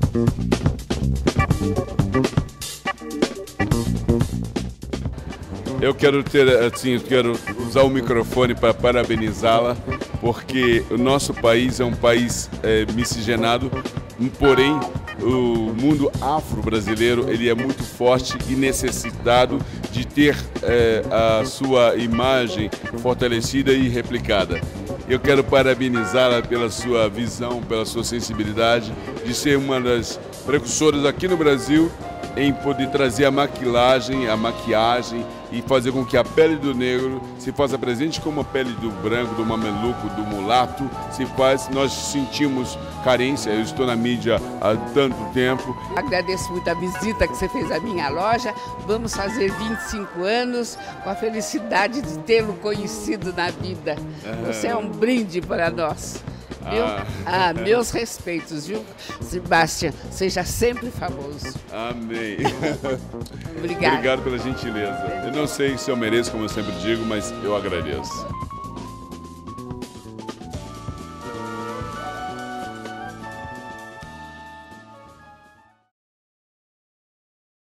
Eu quero quero usar o microfone para parabenizá-la, porque o nosso país é um país miscigenado, porém o mundo afro-brasileiro ele é muito forte e necessitado de ter a sua imagem fortalecida e replicada. Eu quero parabenizá-la pela sua visão, pela sua sensibilidade, de ser uma das precursoras aqui no Brasil em poder trazer a maquiagem e fazer com que a pele do negro se faça presente como a pele do branco, do mameluco, do mulato se faz. Nós sentimos carência, eu estou na mídia há tanto tempo. Agradeço muito a visita que você fez à minha loja. Vamos fazer 25 anos com a felicidade de tê-lo conhecido na vida. Você é um brinde para nós. Viu? Meus respeitos, viu? Sebastião, seja sempre famoso. Amém. Obrigado. Obrigado pela gentileza. Eu não sei se eu mereço, como eu sempre digo, mas eu agradeço.